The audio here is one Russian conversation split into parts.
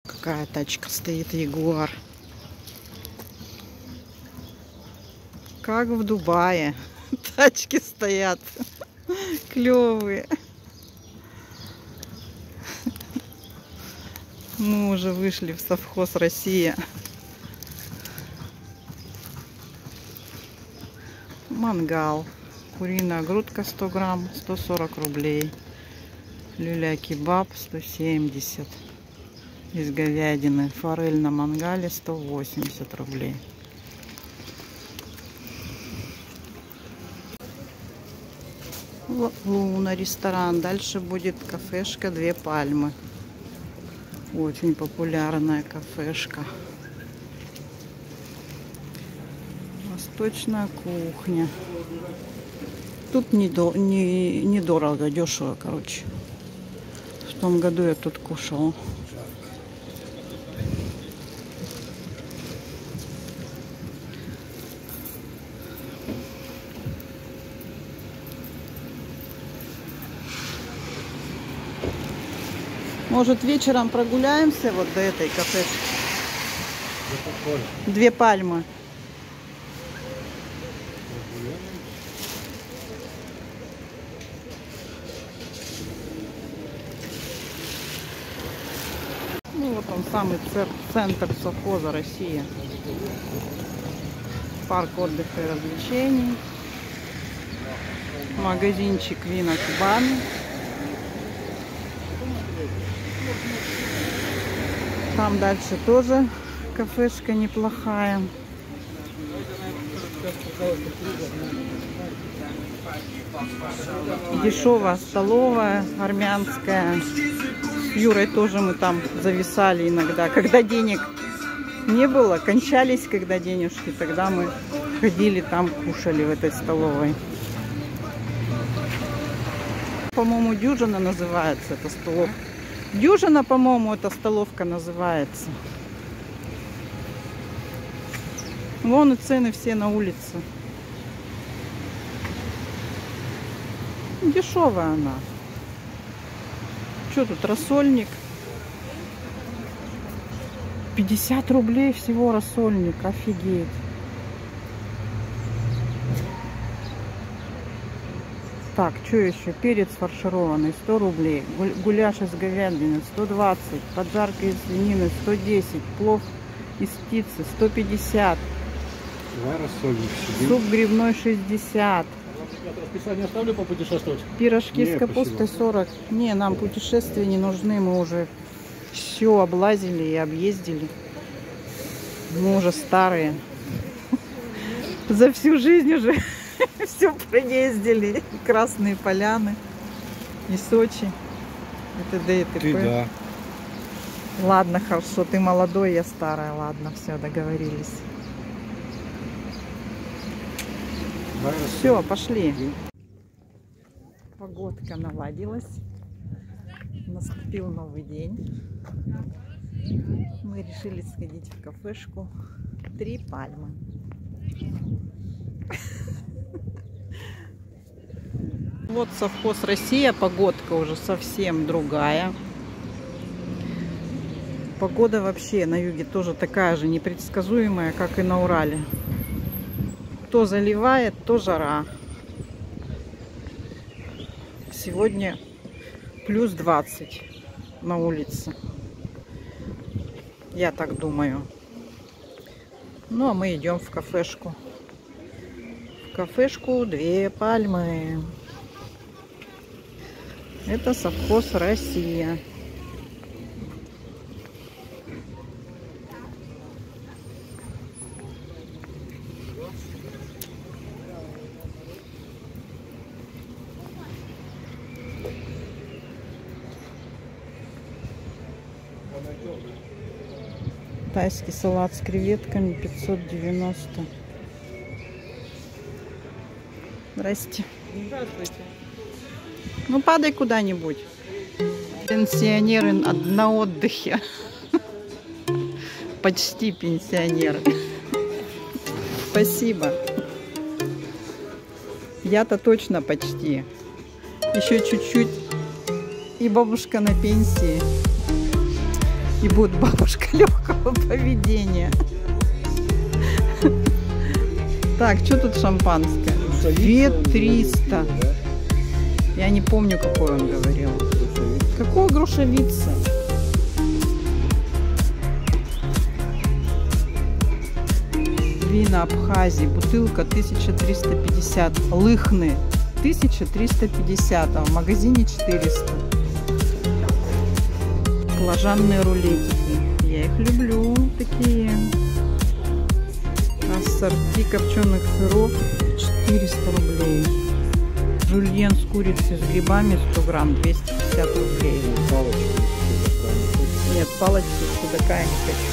Какая тачка стоит, Ягуар. Как в Дубае. Тачки стоят. Клевые. Мы уже вышли в совхоз «Россия». Мангал. Куриная грудка 100 грамм, 140 рублей. Люля-кебаб 170. Из говядины. Форель на мангале 180 рублей. Луна ресторан. Дальше будет кафешка «Две пальмы». Очень популярная кафешка. Восточная кухня. Тут недорого, дешево, короче. В том году я тут кушала. Может, вечером прогуляемся вот до этой кафешки? Две пальмы. Ну вот он, самый центр совхоза «Россия». Парк отдыха и развлечений. Магазинчик вина Кубани. Там дальше тоже кафешка неплохая. Дешевая столовая армянская. С Юрой тоже мы там зависали иногда. Когда денег не было, кончались когда денежки, тогда мы ходили там, кушали в этой столовой. По-моему, «Дюжина» называется эта столовка. «Дюжина», по-моему, эта столовка называется. Вон и цены все на улице. Дешевая она. Что тут, рассольник? 50 рублей всего рассольник. Офигеть. Так, что еще? Перец фаршированный 100 рублей. Гуляш из говядины 120. Поджарка из свинины 110. Плов из птицы 150. Давай рассольник. Суп грибной 60. Расписание оставлю попутешествовать? Пирожки с капустой 40. Не, нам путешествия не нужны. Мы уже все облазили и объездили. Мы уже старые. За всю жизнь уже все проездили. Красные Поляны и Сочи. И т.д. и т.п. Ты да. Ладно, хорошо, ты молодой, я старая. Ладно, все, договорились. Все, пошли. Погодка наладилась. Наступил новый день. Мы решили сходить в кафешку «Три пальмы». Вот совхоз «Россия». Погодка уже совсем другая. Погода вообще на юге тоже такая же непредсказуемая, как и на Урале. То заливает, то жара. Сегодня плюс 20 на улице. Я так думаю. Ну, а мы идем в кафешку. В кафешку «Две пальмы». Это совхоз «Россия». Тайский салат с креветками 590. Здрасте. Здравствуйте. Ну, падай куда-нибудь. Пенсионеры на отдыхе. Почти пенсионеры. Спасибо. Я-то точно почти. Еще чуть-чуть. И бабушка на пенсии. И будет бабушка легкого поведения. Так, что тут шампанское? 2300. Я не помню, какой он говорил. Какой грушевица? Вина Абхазии. Бутылка 1350. Лыхны 1350. А в магазине 400. Баклажанные рулетики. Я их люблю. Такие. Ассорти копченых сыров 400 рублей. Жульен с курицей с грибами 100 грамм 250 рублей. Нет, палочки судака я не хочу.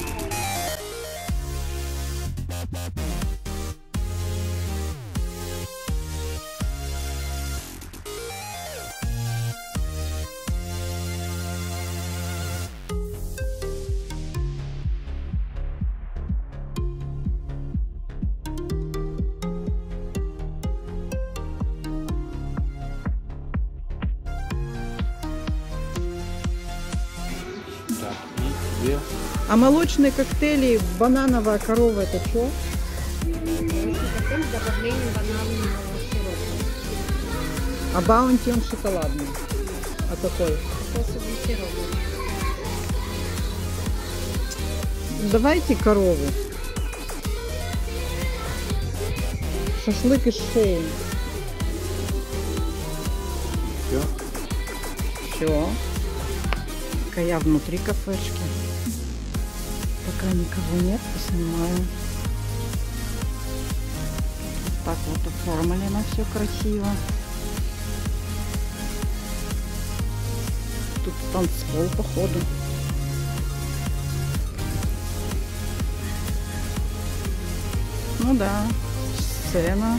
А молочные коктейли, банановая корова, это что? Молочный коктейль с добавлением бананового сиропа. А баунти он шоколадный. А какой? Кокосовый сироп. Давайте корову. Шашлык из шеи. Все. Все. Пока я внутри кафешки. Пока никого нет, поснимаю. Так вот оформлено все красиво. Тут танцпол походу. Ну да, сцена.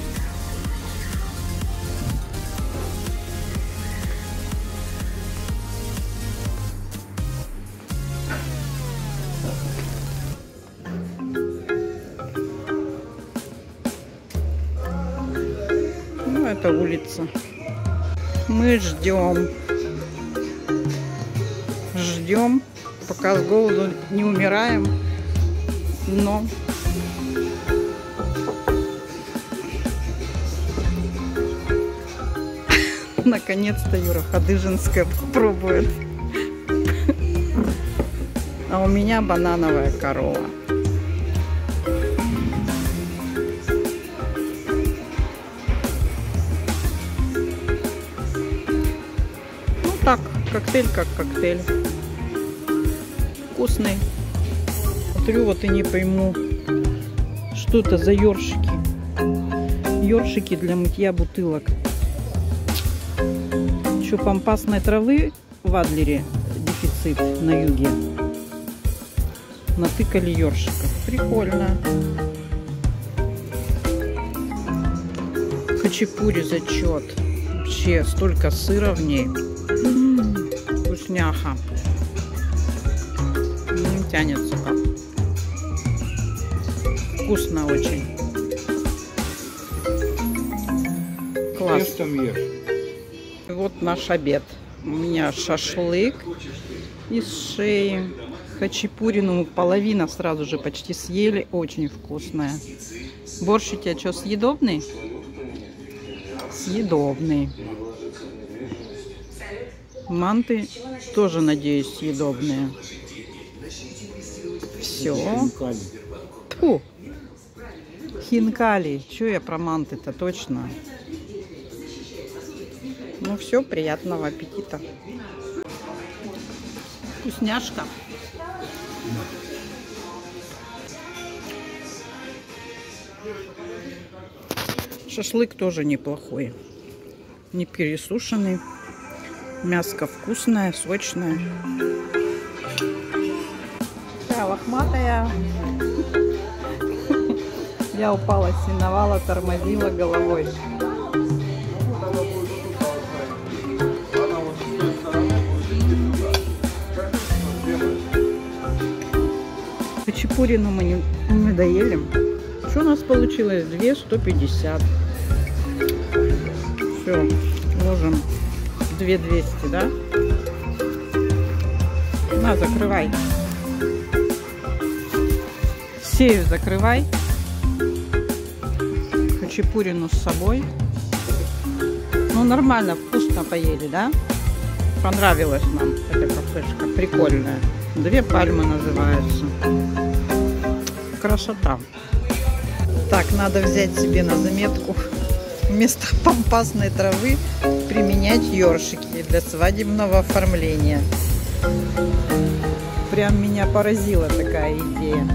Ну, это улица. Мы ждем. Ждем, пока с голоду не умираем. Но наконец-то Юра Ходыженская попробует. А у меня банановая корова. Ну так, коктейль как коктейль. Вкусный. Смотрю, вот и не пойму, что это за ёршики. Ёршики для мытья бутылок. Еще пампасной травы в Адлере дефицит на юге. Натыкали ёршиков. Прикольно. Хачапури зачет. Вообще столько сыра в ней. Вкусняха. Не тянется как. Вкусно очень. Класс. Ешь там ешь. Вот наш обед. У меня шашлык из шеи. Хачапури, ну, половина сразу же почти съели. Очень вкусная. Борщ у тебя что, съедобный? Съедобный. Манты тоже, надеюсь, съедобные. Все. Фу. Хинкали. Че я про манты-то точно? Ну все, приятного аппетита. Вкусняшка. Шашлык тоже неплохой. Не пересушенный. Мяско вкусное, сочное. Такая лохматая. Я упала с сеновала, тормозила головой. Хачапурину мы не доели. Что у нас получилось? 2,150. Все, ложим 2,200, да? На, закрывай. Сею закрывай. Хачапурину с собой. Ну, нормально, вкусно поели, да? Понравилась нам эта кафешка. Прикольная. Две пальмы называются. Красота. Так, надо взять себе на заметку. Вместо пампасной травы применять ёршики для свадебного оформления. Прям меня поразила такая идея.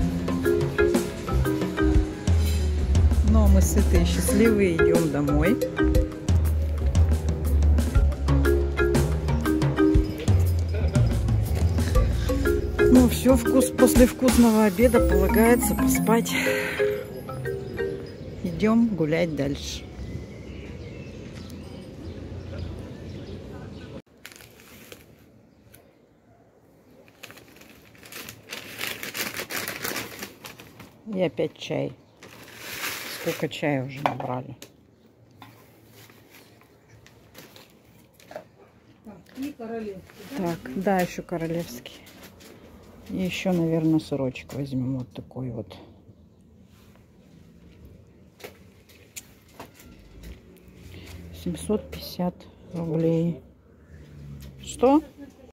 Но мы сытые, счастливые, идем домой. Ну все, после вкусного обеда полагается поспать. Идем гулять дальше. И опять чай. Сколько чая уже набрали. И королевский. Так, да, еще королевский. И еще, наверное, сырочек возьмем вот такой вот. $750. Что?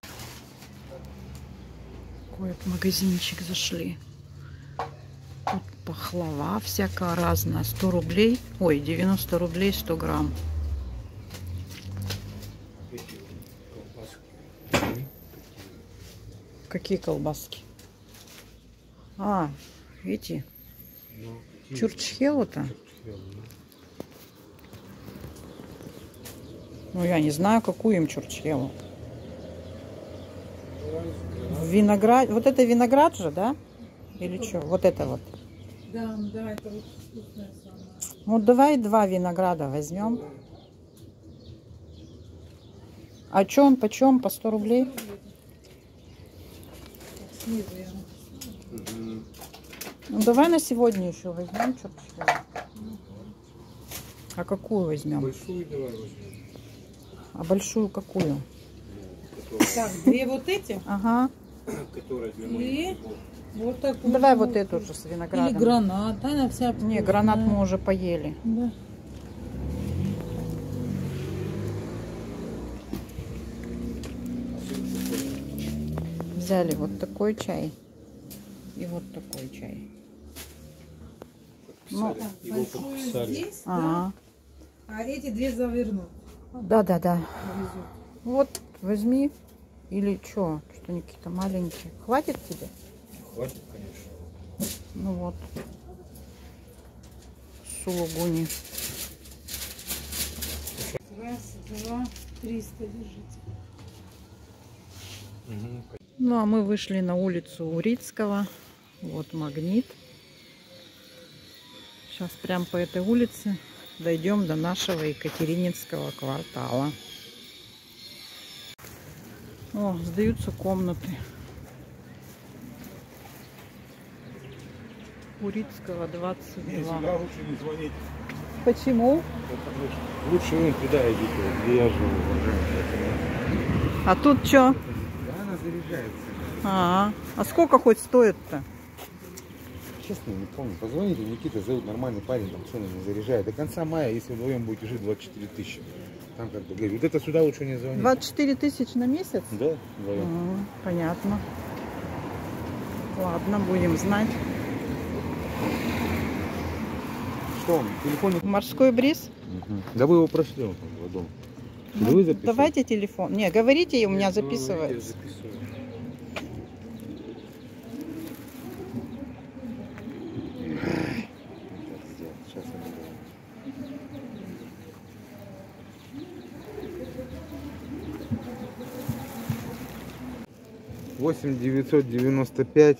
Какой магазинчик зашли. Тут пахлава всякая разная. 100 рублей. Ой, 90 рублей 100 грамм. Какие колбаски? А, эти. Чурчхелу-то. Ну, я не знаю, какую им чурчхелу. Виноград. Вот это виноград же, да? Или что? Вот это вот. Да, да, это вот вкусная самая. Вот давай 2 винограда возьмем. А что он почем? По 100 рублей? Снизу я. Ну, давай на сегодня еще возьмем чурчхелу. А какую возьмем? Большую давай возьмем. А большую какую? Так, 2 вот эти. Ага. Которая для И вот такую. Давай вот эту же с Или виноградом. гранат. Она вся Не, вкусная. гранат мы уже поели. Да. Взяли вот такой чай и вот такой чай. Ну, Его подписали. Здесь, ага. да? А эти 2 завернут. Да. Повезут. Вот, возьми. Или что? Что они какие-то маленькие. Хватит тебе? Хватит, конечно. Ну вот. Сулугуни. Раз, 2, 300 держите. Ну, а мы вышли на улицу Урицкого. Вот Магнит. Сейчас прям по этой улице дойдем до нашего Екатерининского квартала. О, сдаются комнаты. Урицкого, 22. Не, сюда лучше не звонить. Почему? Лучше вон туда идите, где я живу. А тут что? Да, она заряжается. А сколько хоть стоит-то? Честно, не помню. Позвоните, Никита зовут, нормальный парень, там цены не заряжает. До конца мая, если вдвоем будете жить, 24 тысячи. Там как бы говорю, вот это сюда лучше не звонить. 24 тысячи на месяц? Да, вдвоем. Понятно. Ладно, будем знать. Что он, телефон? Морской бриз? Да вы его прошли, он там в дом. Да вы записали? Давайте телефон. Не, говорите, и у меня Я записывается. записываю. Сейчас я буду. 8 995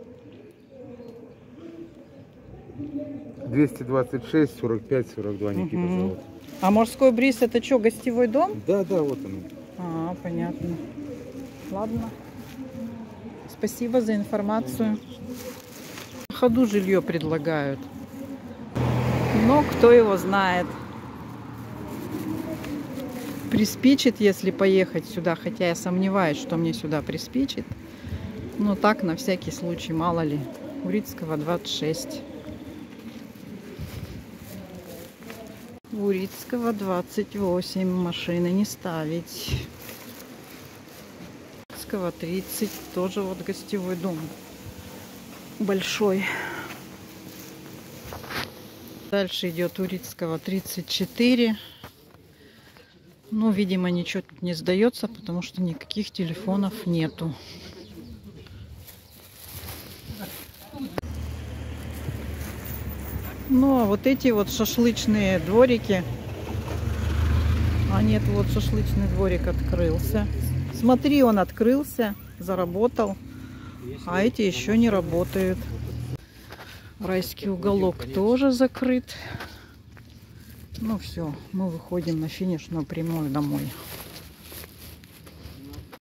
226 45 42 Никита зовут. А морской бриз это что, гостевой дом? Да, вот он. А, понятно. Ладно. Спасибо за информацию. На ходу жилье предлагают. Но кто его знает. Приспичит, если поехать сюда, хотя я сомневаюсь, что мне сюда приспичит. Ну так, на всякий случай, мало ли. Урицкого 26. Урицкого 28. Машины не ставить. Урицкого 30. Тоже вот гостевой дом. Большой. Дальше идет Урицкого 34. Ну, видимо, ничего тут не сдается, потому что никаких телефонов нету. Ну, а вот эти вот шашлычные дворики. А нет, вот шашлычный дворик открылся. Смотри, он открылся, заработал. А эти еще не работают. Райский уголок тоже закрыт. Ну все, мы выходим на финишную прямую домой.